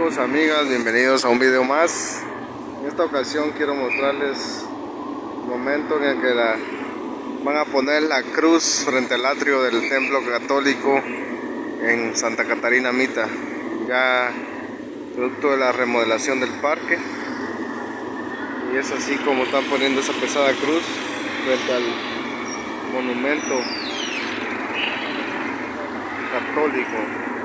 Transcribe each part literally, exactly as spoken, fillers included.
amigos, amigas, bienvenidos a un video más. En esta ocasión quiero mostrarles el momento en el que la, van a poner la cruz frente al atrio del templo católico en Santa Catarina Mita, ya producto de la remodelación del parque. Y es así como están poniendo esa pesada cruz frente al monumento católico.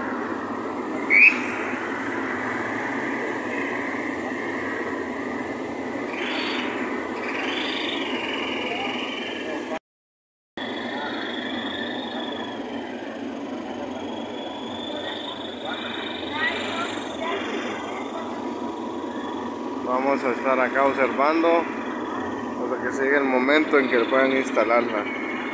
Vamos a estar acá observando hasta que llegue el momento en que puedan instalarla.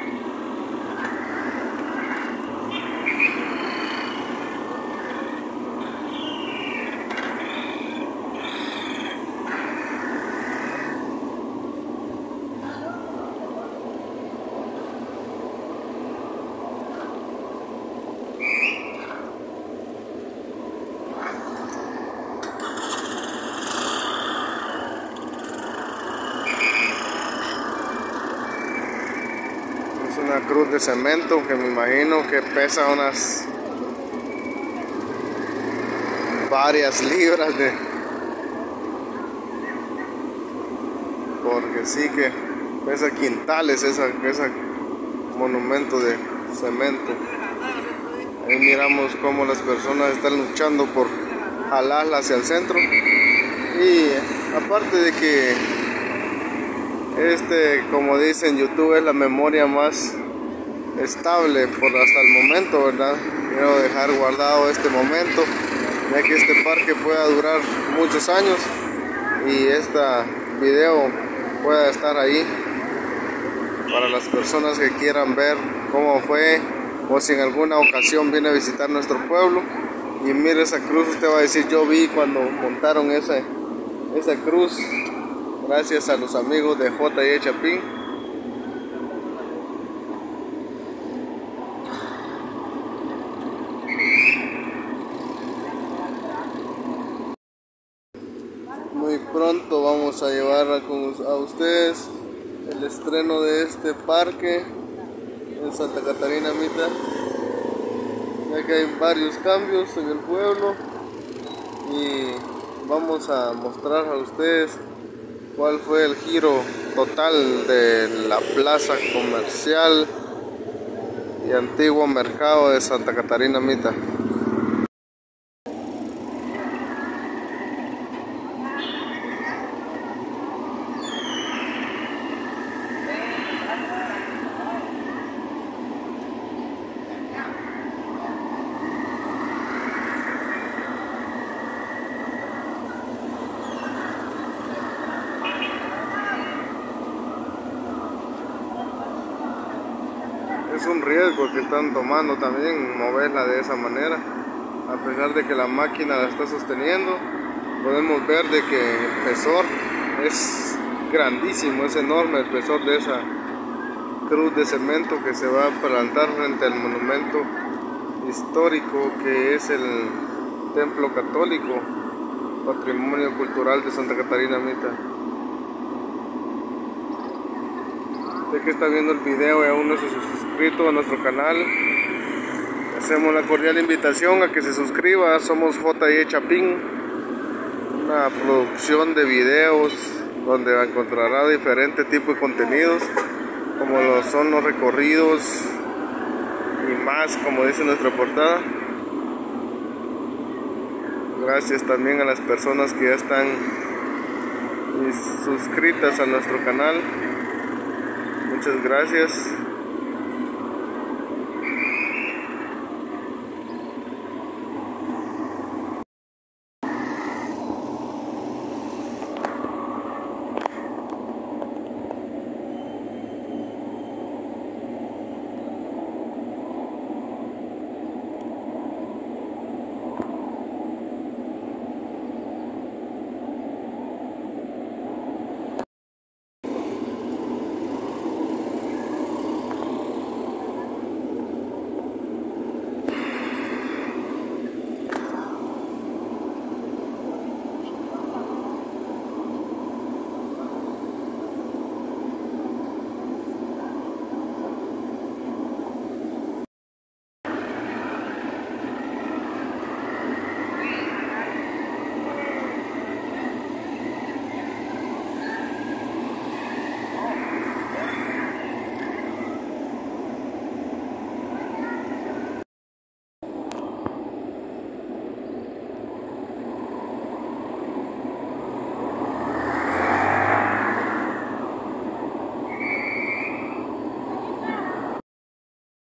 Una cruz de cemento que me imagino que pesa unas varias libras de porque sí que pesa quintales esa, ese monumento de cemento. Ahí miramos cómo las personas están luchando por jalarla hacia el centro, y aparte de que este, como dicen, YouTube es la memoria más estable por hasta el momento, ¿verdad? Quiero dejar guardado este momento, ya que este parque pueda durar muchos años y este video pueda estar ahí para las personas que quieran ver cómo fue, o si en alguna ocasión viene a visitar nuestro pueblo y mire esa cruz, usted va a decir: yo vi cuando montaron esa, esa cruz. Gracias a los amigos de J y Chapín. Muy pronto vamos a llevar a, con, a ustedes el estreno de este parque en Santa Catarina Mita, ya que hay varios cambios en el pueblo, y vamos a mostrar a ustedes cuál fue el giro total de la plaza comercial y antiguo mercado de Santa Catarina Mita. Es un riesgo que están tomando también moverla de esa manera, a pesar de que la máquina la está sosteniendo. Podemos ver de que el espesor es grandísimo, es enorme el espesor de esa cruz de cemento que se va a plantar frente al monumento histórico que es el templo católico, patrimonio cultural de Santa Catarina Mita. Usted que está viendo el video y aún no se ha suscrito a nuestro canal, hacemos la cordial invitación a que se suscriba. Somos J y Chapín, una producción de videos donde encontrará diferentes tipos de contenidos, como lo son los recorridos y más, como dice nuestra portada. Gracias también a las personas que ya están suscritas a nuestro canal. Muchas gracias.